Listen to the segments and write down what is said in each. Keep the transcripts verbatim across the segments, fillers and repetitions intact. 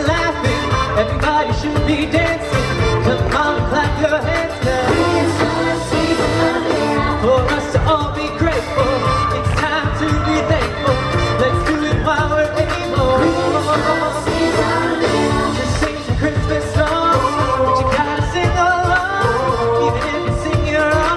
laughing, everybody should be dancing. Come on, clap your hands now. For us to all be grateful, it's time to be thankful. Let's do it while we're able. Just sing some Christmas songs, but you gotta sing along, even if you sing your own.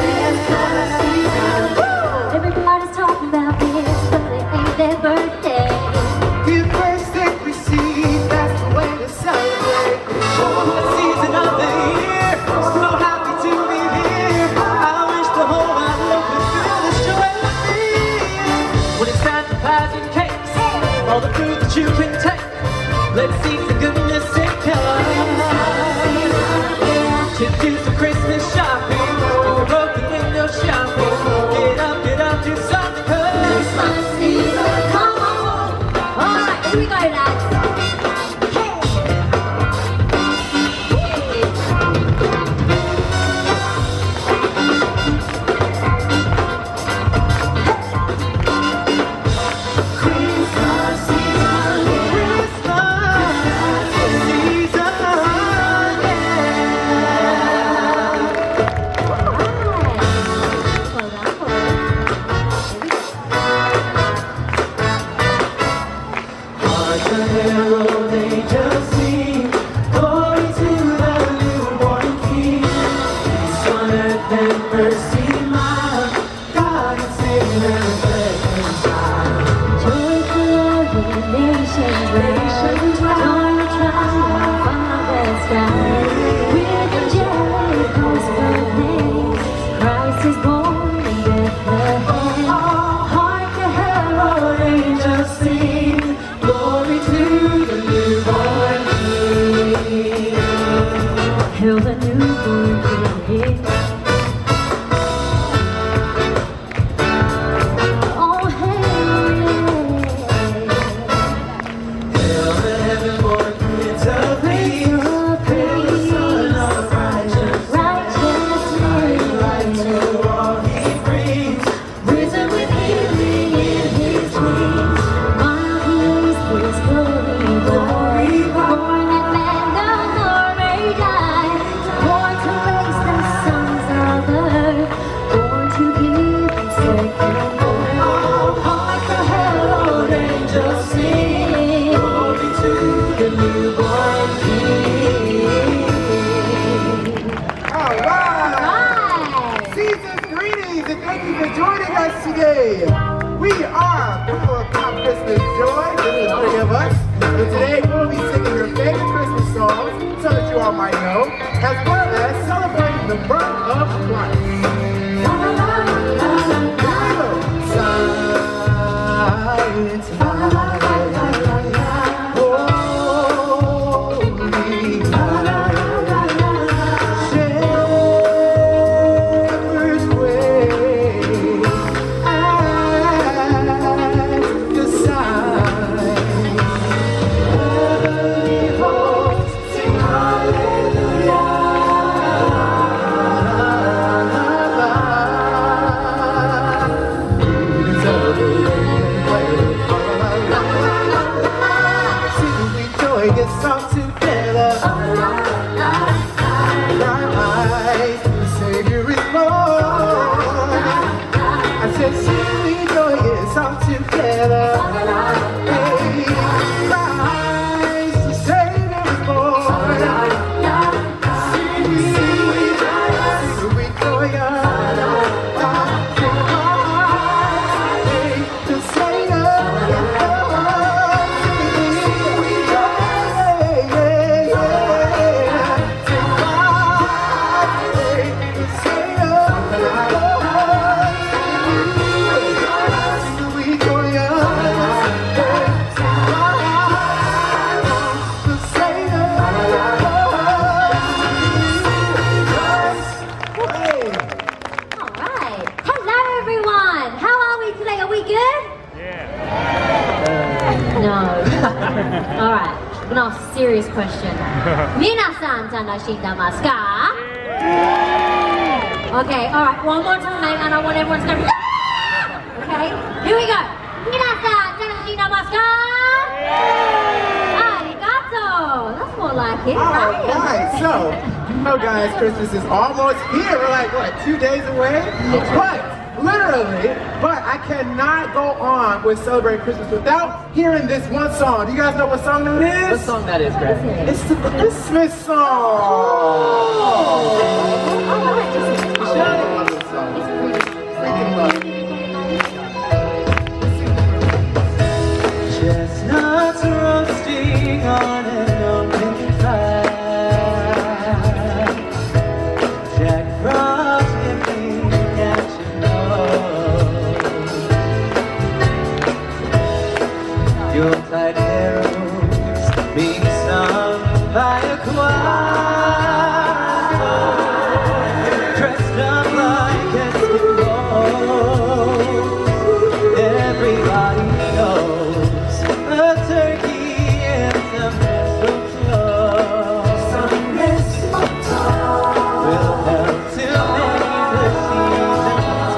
Yeah. Everybody's talking about this, but it ain't their birthday. Give first, then receive, that's the way to celebrate. The season of the year, so happy to be here. I wish the whole wide world could feel this joy with me. When it's time for pies and cakes, all the food that you can take, let's see the goodness it comes. To do some Christmas shopping, if you're broken window shopping, get up, get up, do something. Christmas season, come on. All right, here we go, lads. We are full of Christmas joy, there's three of us. And today we'll be singing your favorite Christmas songs so that you all might know, as well as celebrating the birth of Christ. Silent night, holy night, shepherds wait at the sign. Heavenly hosts sing hallelujah. Get song together. Rise, the Savior is born. I said, sing we joy, get song together. Hey, rise, the Savior is born. Sing we joy, sing we joy. Hey, the Savior is born. Alright, an off serious question. Minasan tanashitamasu ka? Okay, alright, one more time and I want everyone to go. Okay, here we go. Minasan tanashitamasu ka? Arigato! more like it, All right? right, so, you know, guys, Christmas is almost here. We're like, what, two days away? But, literally, but I cannot go on with Celebrate Christmas without hearing this one song. Do you guys know what song that is? What song that is, Greg? It's the Christmas song. Oh, I like this. I love this song. Freaking love it. Chestnuts roasting on an open fire. Jack Frost nipping at your nose. Yuletide carols being sung by a choir. Dressed up like Eskimos. Everybody knows a turkey and some mistletoe. Some mistletoe will help to make the seasons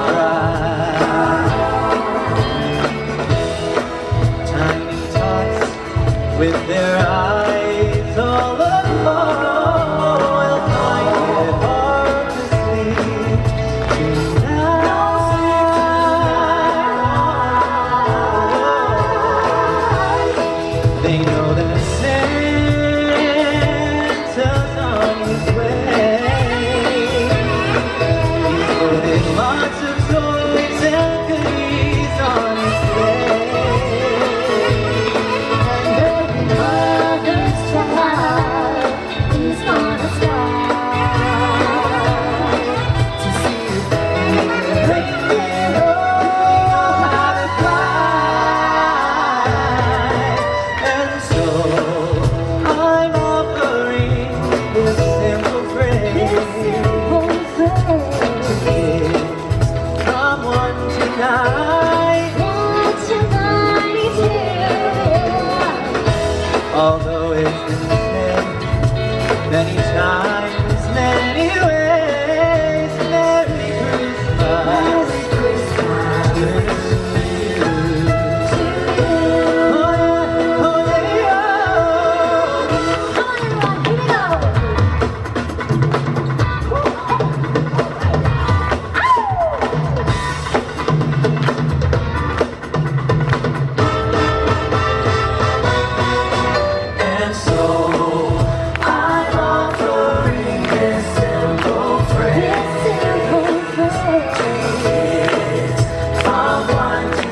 bright. Tiny tots with their eyes all aglow will find it hard to sleep tonight. They know that Santa's on his way. He's loaded lots of toys and goodies on his sleigh. And every mother's child is gonna try to see your favorite reindeer know how to fly. And so I'm offering this simple phrase to kids from one to nine. Although it's been said many times, many ways, Merry Christmas, Merry Christmas to you. Oh yeah, oh yeah. And so I'm offering this simple phrase from one to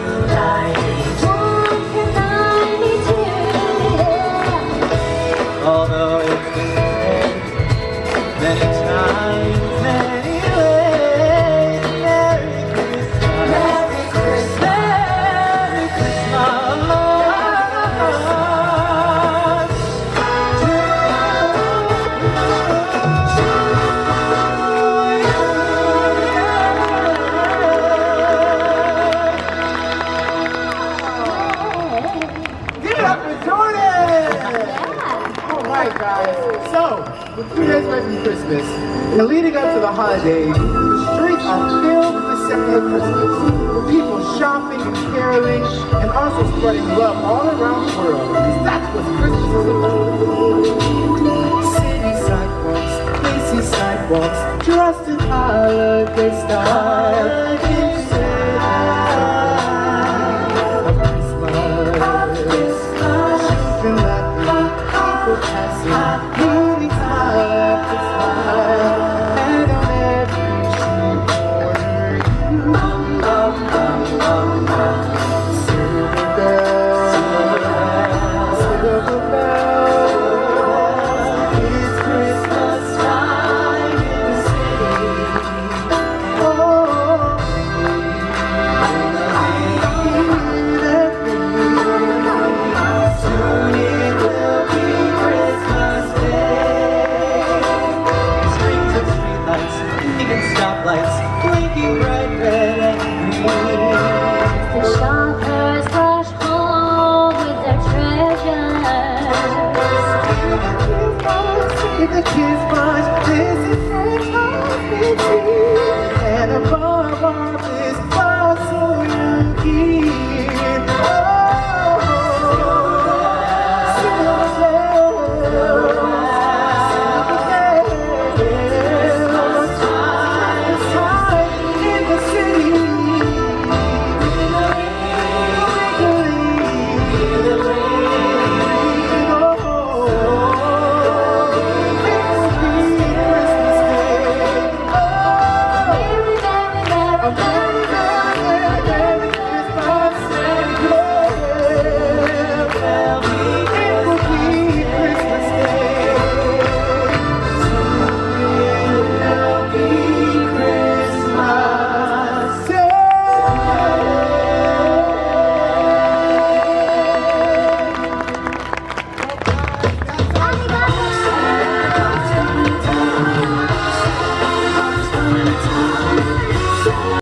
ninety-two. Although it's been said many times, many ways, Merry Christmas, Merry Christmas, Merry Give it up for Jordan! All right, guys. So, with two days away from Christmas, and leading up to the holidays, the streets are filled with the scent of Christmas, with people shopping and caroling, and also spreading love all around the world. Because that's what Christmas is about. City sidewalks, lacy sidewalks, dressed in holiday style. Of Christmas, children laughing, people passing, moving smile after smile, and on every street corner, you bum, bum, bum, bum, bum. Silver bells, silver bells, it's Christmas time in the city. Oh, soon it will be Christmas Day. Strings of streetlights, even stoplights, blinking bright red and green. The shoppers rush home with their treasures. In the kids' bunch, this is Santa's victory, and above all